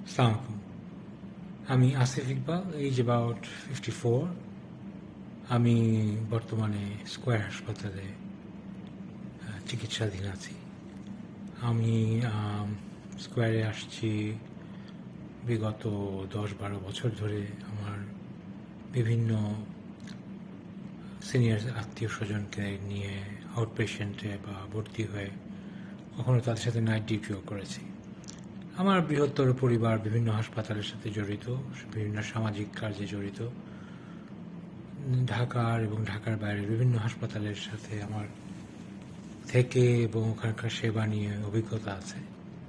Assalamualaikum. আমি Asif Iqbal, age about 54। আমি বর্তমানে স্কয়ার হাসপাতালে চিকিৎসাধীন আছি। আমি স্কয়ারে আসছি বিগত 10-12 বছর ধরে। আমার বিভিন্ন সিনিয়র আত্মীয় স্বজনকে নিয়ে আউট পেশেন্টে বা ভর্তি হয়ে কখনো তাদের সাথে নাইট ডিউটিও করেছি। আমার বৃহত্তর পরিবার বিভিন্ন হাসপাতালের সাথে জড়িত, বিভিন্ন সামাজিক কাজে জড়িত। ঢাকার এবং ঢাকার বাইরে বিভিন্ন হাসপাতালের সাথে আমার থেকে এবং ওখানকার সেবা নিয়ে অভিজ্ঞতা আছে।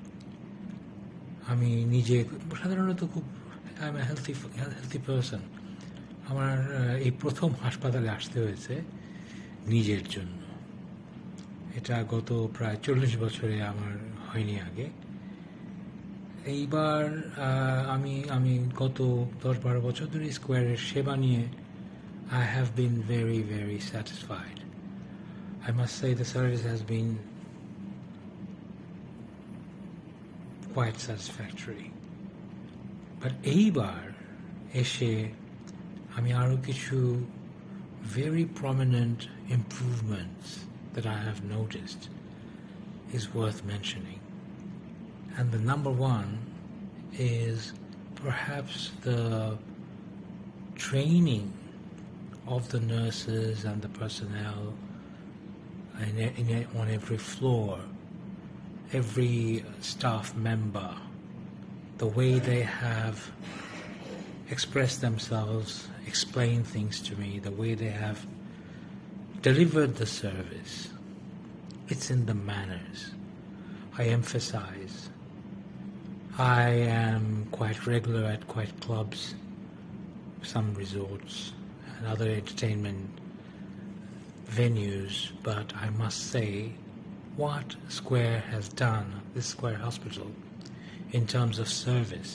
আমি নিজে সাধারণত খুব আই এম হেলথি পারসন। আমার এই প্রথম হাসপাতালে আসতে হয়েছে নিজের জন্য। এটা গত প্রায় 40 বছরে আমার হয়নি আগে। এইবার আমি গত 10-12 বছর ধরে স্কয়ারের সেবা নিয়ে I have been very, very satisfied. I must say the service has been quite satisfactory. But এইবার এসে আমি আরো কিছু very prominent improvements that I have noticed is worth mentioning. And the number one is perhaps the training of the nurses and the personnel on every floor, every staff member, the way they have expressed themselves, explained things to me, the way they have delivered the service. It's in the manners. I emphasize. I am quite regular at quite clubs, some resorts, and other entertainment venues, but I must say what Square has done, this Square Hospital, in terms of service,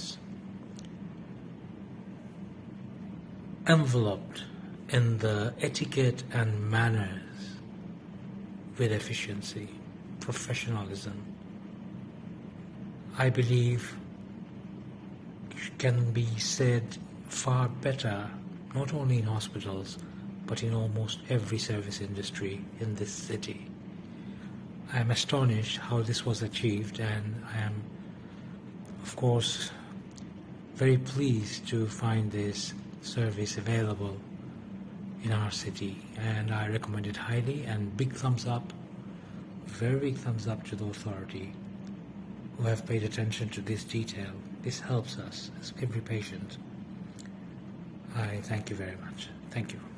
enveloped in the etiquette and manners with efficiency, professionalism, I believe can be said far better, not only in hospitals, but in almost every service industry in this city. I am astonished how this was achieved, and I am, of course, very pleased to find this service available in our city, and I recommend it highly. And big thumbs up, very big thumbs up to the authority who have paid attention to this detail. This helps us, as every patient. I thank you very much. Thank you.